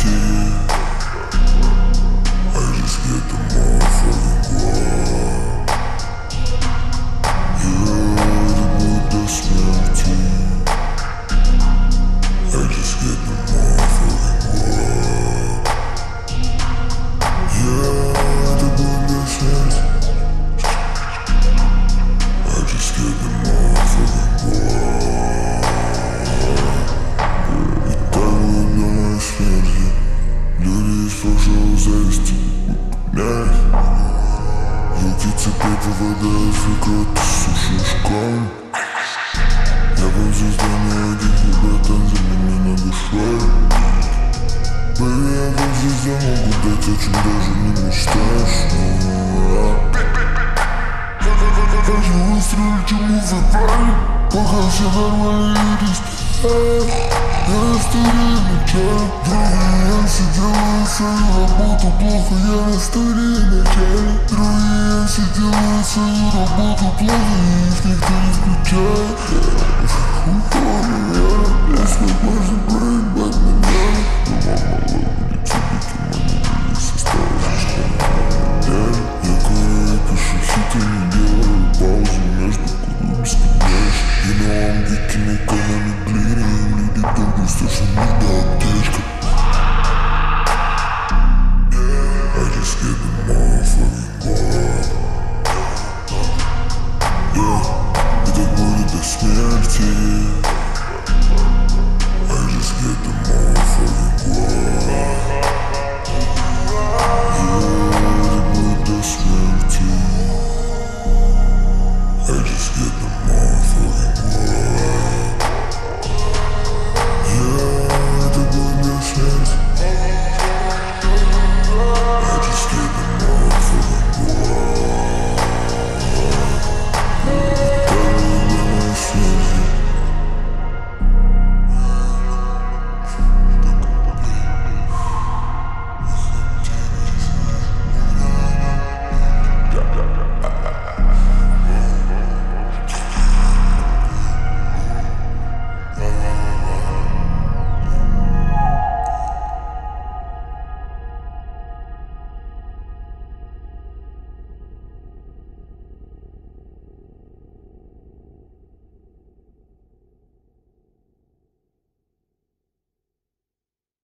смерти. I just get the motherfucking guap. Yeah, это будет до смерти. I just get the motherfucking guap. Yeah, это будет до смерти. I just get the motherfucking guap. И так будет до моей смерти. Люди из прошлого зависти выполняют. Руки цепи попадают в икру, ты сушишь камни. Я был звездой не один, братан, за меня надо швать. Baby, я как звезда могу дать, о чем даже не мечтаешь. Хочу выстрелить, чему выбрали, пока все нормальные люди спят. Я история начала, другие все делают свою работу плохо. Я история начала, другие все делают свою работу плохо, и их никто не включает. Если можно проебать меня, но мама будет тебе, не составишь модель. Я курю и пишу хиты, не делаю паузу между курю бесконечно. You know I'm geeking, экономи bleeding. Люди долго слышат мне до аптечка. I just get the motherfucking guap. Yeah, это будет до смерти.